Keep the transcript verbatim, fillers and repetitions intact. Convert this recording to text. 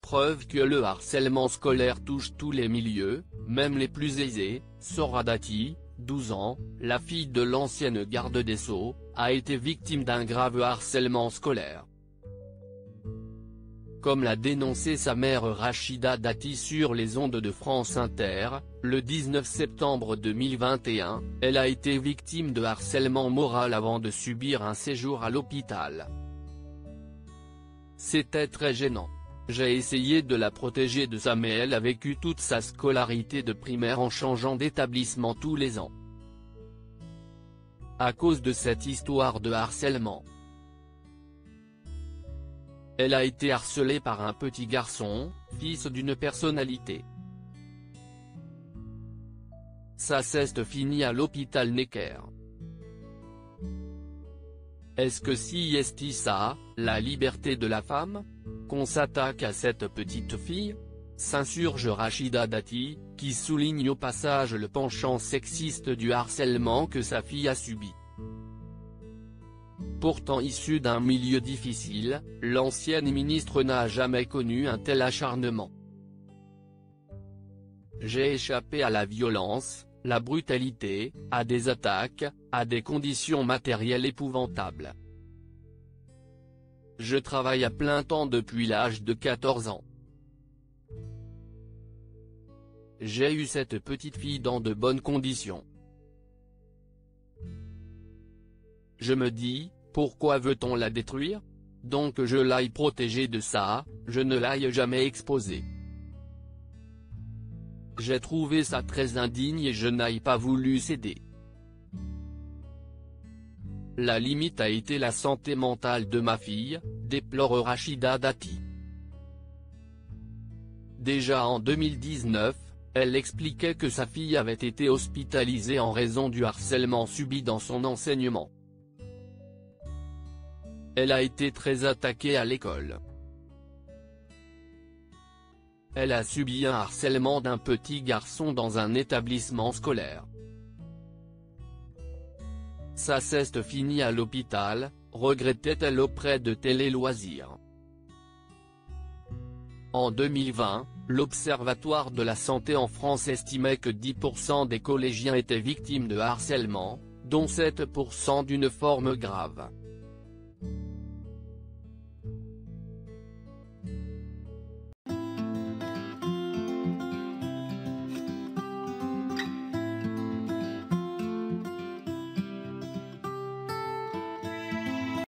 preuve que le harcèlement scolaire touche tous les milieux, même les plus aisés. Sora Dati, douze ans, la fille de l'ancienne garde des Sceaux, a été victime d'un grave harcèlement scolaire. Comme l'a dénoncé sa mère Rachida Dati sur les ondes de France Inter, le dix-neuf septembre deux mille vingt et un, elle a été victime de harcèlement moral avant de subir un séjour à l'hôpital. C'était très gênant. J'ai essayé de la protéger de ça, mais elle a vécu toute sa scolarité de primaire en changeant d'établissement tous les ans. À cause de cette histoire de harcèlement, elle a été harcelée par un petit garçon, fils d'une personnalité. Ça s'est fini à l'hôpital Necker. Est-ce que si est ça, la liberté de la femme, qu'on s'attaque à cette petite fille? S'insurge Rachida Dati, qui souligne au passage le penchant sexiste du harcèlement que sa fille a subi. Pourtant issue d'un milieu difficile, l'ancienne ministre n'a jamais connu un tel acharnement. J'ai échappé à la violence, la brutalité, à des attaques, à des conditions matérielles épouvantables. Je travaille à plein temps depuis l'âge de quatorze ans. J'ai eu cette petite fille dans de bonnes conditions. Je me dis, pourquoi veut-on la détruire? Donc je l'aille protéger de ça, je ne l'aille jamais exposer. J'ai trouvé ça très indigne et je n'ai pas voulu céder. La limite a été la santé mentale de ma fille, déplore Rachida Dati. Déjà en deux mille dix-neuf, elle expliquait que sa fille avait été hospitalisée en raison du harcèlement subi dans son enseignement. Elle a été très attaquée à l'école. Elle a subi un harcèlement d'un petit garçon dans un établissement scolaire. Ça s'est fini à l'hôpital, regrettait-elle auprès de Télé Loisirs. En deux mille vingt, l'Observatoire de la santé en France estimait que dix pour cent des collégiens étaient victimes de harcèlement, dont sept pour cent d'une forme grave.